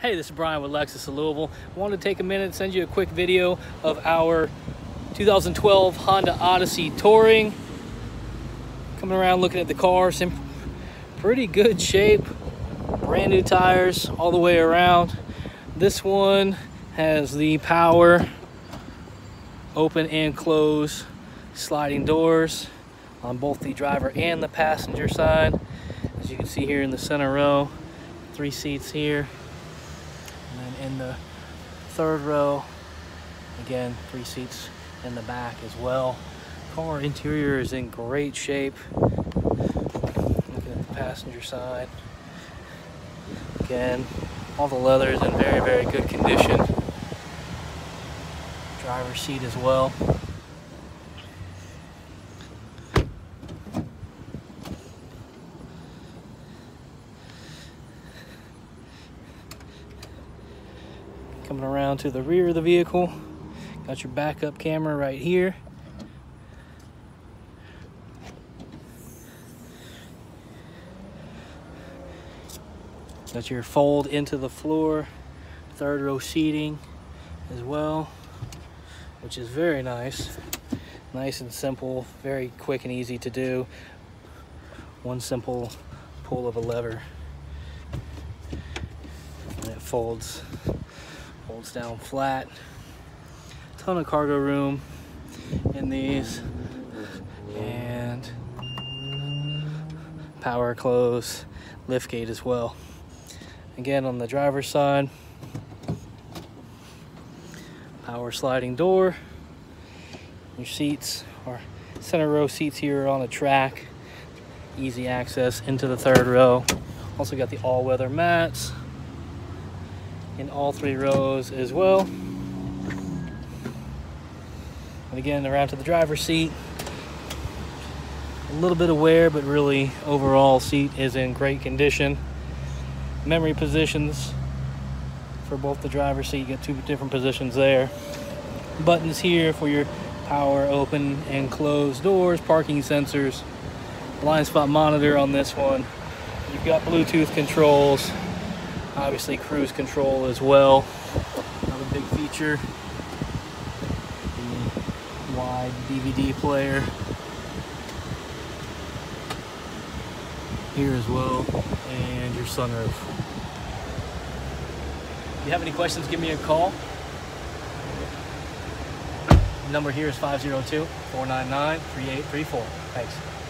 Hey, this is Brian with Lexus of Louisville. I wanted to take a minute and send you a quick video of our 2012 Honda Odyssey Touring. Coming around looking at the car, it's in pretty good shape. Brand new tires all the way around. This one has the power open and close sliding doors on both the driver and the passenger side. As you can see here in the center row, 3 seats here. And then in the third row, again, 3 seats in the back as well. Car interior is in great shape. Looking at the passenger side. Again, all the leather is in very, very good condition. Driver's seat as well. Coming around to the rear of the vehicle, got your backup camera right here. Got your fold into the floor, third row seating as well, which is very nice. Nice and simple, very quick and easy to do. One simple pull of a lever and it folds down flat. Ton of cargo room in these, and power close, lift gate as well. Again, on the driver's side, power sliding door. Your seats are center row seats here on a track, easy access into the third row. Also got the all-weather mats in all 3 rows as well. And again, around to the driver's seat. A little bit of wear, but really overall seat is in great condition. Memory positions for both the driver's seat. You get 2 different positions there. Buttons here for your power open and close doors, parking sensors, blind spot monitor on this one. You've got Bluetooth controls, obviously cruise control as well. Another big feature, the wide DVD player here as well, and your sunroof. If you have any questions, give me a call. The number here is 502-499-3834. Thanks.